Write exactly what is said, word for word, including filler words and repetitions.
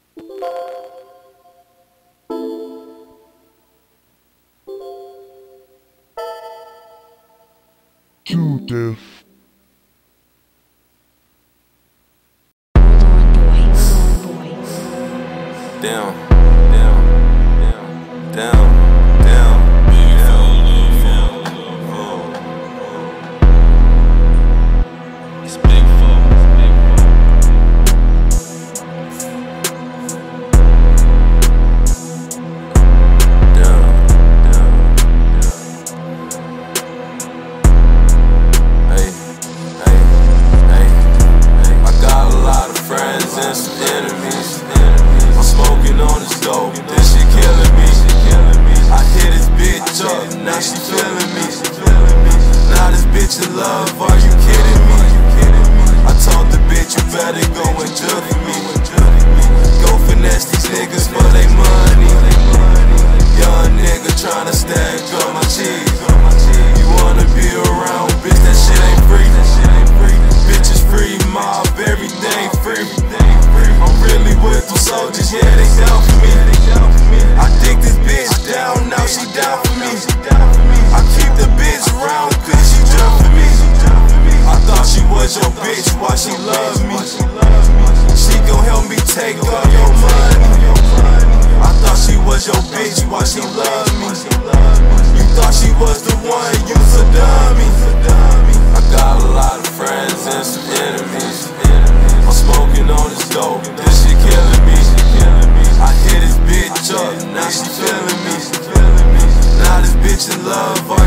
Too deaf. Down, down, down, down, down. It's big folk, it's big Down, down, down. Hey, hey, hey, hey. I got a lot of friends and some enemies. I'm smoking on this dope, this shit killing me. I hit this bitch up, now she feeling me. Now this bitch in love, are you kidding me? I told the bitch you better go and judge me. Go finesse these niggas for they money. Young nigga tryna stack up my cheese. You wanna be around, bitch, that shit ain't free. Bitches free, mob, everything free. I'm really with them soldiers, yeah, they down for me. I dig this bitch down, now she down for me. I keep the bitch around, cause she jump for me. I thought she was your bitch, why she love me? She gon' help me take all your money. I thought she was your bitch, why she love me? You thought she was the one, you's a dummy. I got a lot of friends and some enemies. I'm smoking on this dope, this shit killing me. I hit this bitch up, now she feeling me. Now this bitch in love.